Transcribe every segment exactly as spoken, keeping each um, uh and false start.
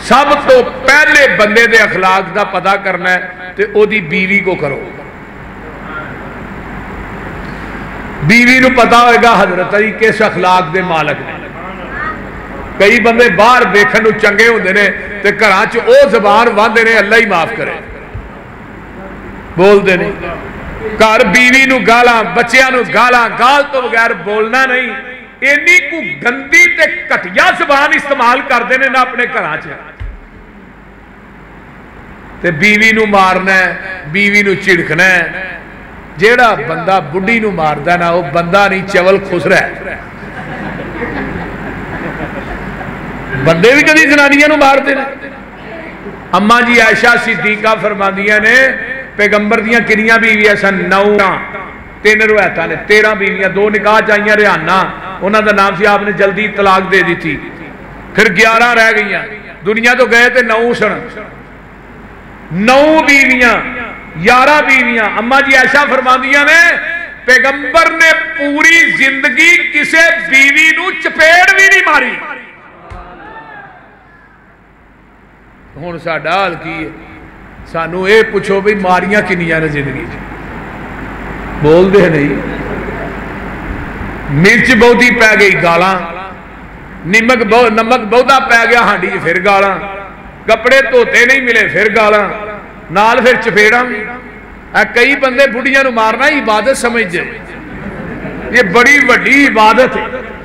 سب تو پہلے بندے دے اخلاق دا پتہ کرنا ہے تے او دی بیوی کو کرو. بیوی نو پتا ہوئے گا حضرت علی کس اخلاق دے مالک نے. کئی بندے باہر دیکھن نو چنگے ہوندے نے تے گھراں چ او زبان واندے نے اللہ ہی معاف کرے بول دے نہیں. گھر بیوی نو گالاں بچیاں نو گالاں گال تو بغیر بولنا نہیں. اینی کو گندی تے گھٹیا زبان استعمال کردے نے نہ اپنے گھراں چ تے بیوی نو مارنا ہے بیوی نو چڑکنا ہے. جیڑا بندہ بڈی نو ماردا نا وہ بندہ نہیں چول خسرا ہے. بندے بھی کدی زنانیاں نو مار دے. اما جی عائشہ صدیقہ فرماندیاں نے پیغمبر دیاں کنیاں بیویاں سن نو تین روایتاں نے تیرہ بیویاں دو نکاح چاہیاں ریحانہ انہاں دا نام سی آپ نے جلدی طلاق دے دی تھی. پھر گیارہ رہ گئیاں دنیا تو گئے تے نو سن نو بیویاں یارہ بیویاں. اما جی عائشہ فرماندیاں نے پیغمبر نے پوری زندگی کسے بیوی نو چپیڑ بھی نہیں ماری. ہن ساڈا حال کی ہے سانو اے پوچھو بھئی ماریاں کنیاں نے زندگی بول دے نہیں. مرچ بہتی پی گئی گالاں نمک نمک بہتا پی گیا ہانڈی پھر گالاں کپڑے دھوتے نہیں ملے پھر گالاں نال پھر چپیڑاں. کئی بندے بڑھیاں نو مارنا عبادت سمجھتے یہ بڑی وڈی عبادت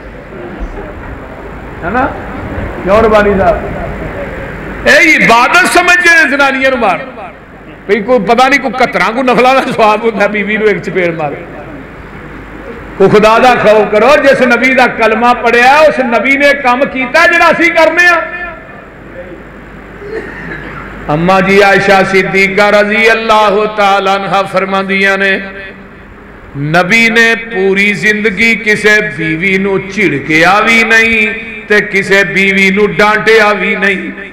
ہے نا کیوں ربانی صاحب اے عبادت سمجھتے ہیں زنانیاں نو مار. کوئی پتہ نہیں کوئی قطراں کو نفلا دا ثواب ہوتا ہے بیوی نو ایک چپیڑ مارے. کو خدا دا خوف کرو جس نبی دا کلمہ پڑھیا اس نبی نے کام کیتا جڑا اسی کرنے ہاں. اما جی عائشہ صدیقہ رضی اللہ تعالیٰ عنہ فرماندیاں نے نبی نے پوری زندگی کسے بیوی نو چڑکیا بھی نہیں تے کسے بیوی نو ڈانٹیا بھی نہیں.